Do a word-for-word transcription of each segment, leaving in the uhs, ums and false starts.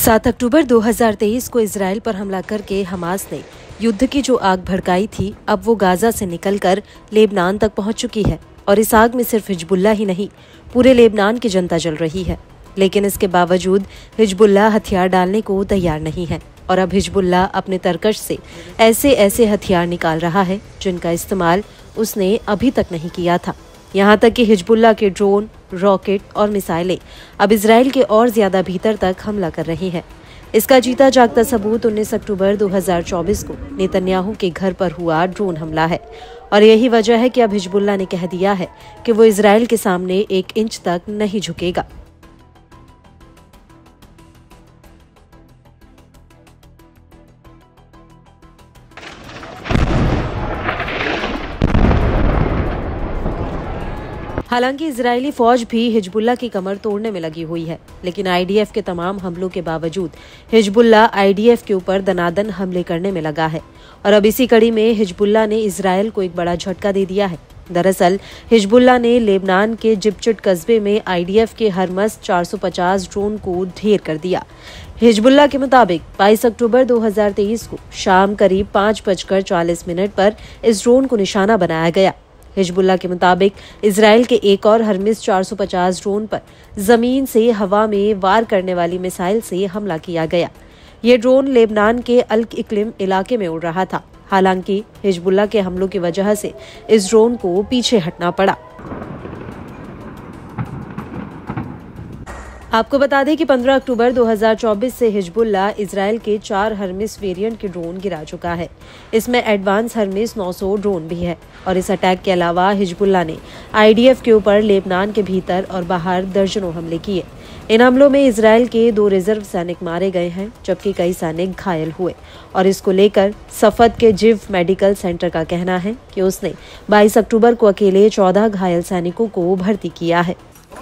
सात अक्टूबर दो हज़ार तेईस को इजराइल पर हमला करके हमास ने युद्ध की जो आग भड़काई थी, अब वो गाजा से निकलकर लेबनान तक पहुंच चुकी है और इस आग में सिर्फ हिजबुल्ला ही नहीं, पूरे लेबनान की जनता जल रही है। लेकिन इसके बावजूद हिजबुल्ला हथियार डालने को तैयार नहीं है और अब हिजबुल्ला अपने तरकश से ऐसे ऐसे हथियार निकाल रहा है जिनका इस्तेमाल उसने अभी तक नहीं किया था। यहाँ तक कि हिजबुल्ला के ड्रोन, रॉकेट और मिसाइलें अब इजराइल के और ज्यादा भीतर तक हमला कर रही हैं। इसका जीता जागता सबूत उन्नीस अक्टूबर दो हज़ार चौबीस को नेतन्याहू के घर पर हुआ ड्रोन हमला है और यही वजह है कि अब हिजबुल्ला ने कह दिया है कि वो इजराइल के सामने एक इंच तक नहीं झुकेगा। हालांकि इजरायली फौज भी हिजबुल्ला की कमर तोड़ने में लगी हुई है, लेकिन आईडीएफ के तमाम हमलों के बावजूद हिजबुल्ला आईडीएफ के ऊपर दनादन हमले करने में लगा है और अब इसी कड़ी में हिजबुल्ला ने इजरायल को एक बड़ा झटका दे दिया है। दरअसल हिजबुल्ला ने लेबनान के जिबचिट कस्बे में आईडीएफ के हरमस चार सौ पचास ड्रोन को ढेर कर दिया। हिजबुल्ला के मुताबिक बाईस अक्टूबर दो हज़ार तेईस को शाम करीब पाँच बजकर चालीस मिनट पर इस ड्रोन को निशाना बनाया गया। हिजबुल्ला के मुताबिक इजराइल के एक और हरमिस चार सौ पचास ड्रोन पर जमीन से हवा में वार करने वाली मिसाइल से हमला किया गया। ये ड्रोन लेबनान के अल इक्लिम इलाके में उड़ रहा था। हालांकि हिजबुल्ला के हमलों की वजह से इस ड्रोन को पीछे हटना पड़ा। आपको बता दें कि पंद्रह अक्टूबर दो हज़ार चौबीस से हिजबुल्ला इजराइल के चार हरमिस वेरिएंट के ड्रोन गिरा चुका है। इसमें एडवांस हरमिस नौ सौ ड्रोन भी है और इस अटैक के अलावा हिजबुल्ला ने आईडीएफ के ऊपर लेबनान के भीतर और बाहर दर्जनों हमले किए। इन हमलों में इजराइल के दो रिजर्व सैनिक मारे गए हैं जबकि कई सैनिक घायल हुए और इसको लेकर सफद के जिव मेडिकल सेंटर का कहना है कि उसने बाईस अक्टूबर को अकेले चौदह घायल सैनिकों को भर्ती किया है।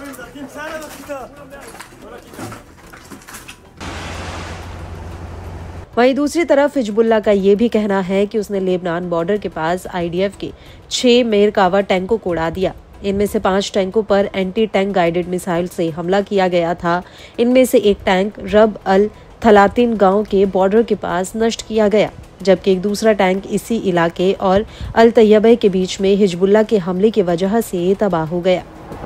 वहीं दूसरी तरफ हिजबुल्ला का ये भी कहना है कि उसने लेबनान बॉर्डर के पास आईडीएफ के छह मेरकावा टैंकों को उड़ा दिया। इनमें से पांच टैंकों पर एंटी टैंक गाइडेड मिसाइल से हमला किया गया था। इनमें से एक टैंक रब अल थलातिन गांव के बॉर्डर के पास नष्ट किया गया, जबकि एक दूसरा टैंक इसी इलाके और अल तैयबे के बीच में हिजबुल्ला के हमले की वजह से तबाह हो गया।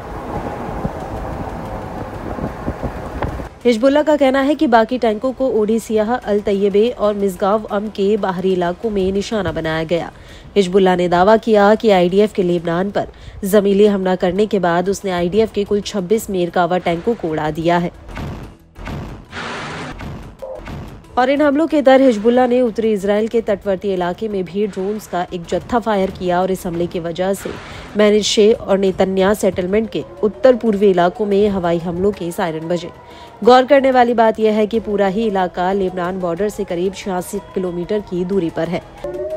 हिजबुल्ला का कहना है कि बाकी टैंकों को ओडिसिया, अल तैयबे और मिसगाव अम के बाहरी इलाकों में निशाना बनाया गया। हिजबुल्ला ने दावा किया कि आईडीएफ के लेबनान पर जमीनी हमला करने के बाद उसने आईडीएफ के कुल छब्बीस मेरकावा टैंकों को उड़ा दिया है और इन हमलों के दर हिजबुल्ला ने उत्तरी इजराइल के तटवर्ती इलाके में भी ड्रोन्स का एक जत्था फायर किया और इस हमले की वजह से मैनिशे और नेतन्या सेटलमेंट के उत्तर पूर्वी इलाकों में हवाई हमलों के सायरन बजे। गौर करने वाली बात यह है कि पूरा ही इलाका लेबनान बॉर्डर से करीब छियासी किलोमीटर की दूरी पर है।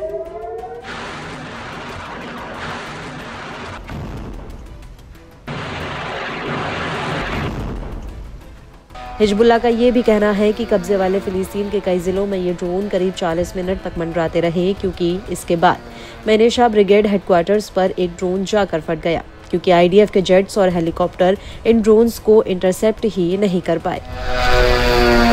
हिजबुल्ला का ये भी कहना है कि कब्जे वाले फिलिस्तीन के कई जिलों में ये ड्रोन करीब चालीस मिनट तक मंडराते रहे, क्योंकि इसके बाद मैनेशा ब्रिगेड हेडक्वार्टर्स पर एक ड्रोन जाकर फट गया, क्योंकि आईडीएफ के जेट्स और हेलीकॉप्टर इन ड्रोन्स को इंटरसेप्ट ही नहीं कर पाए।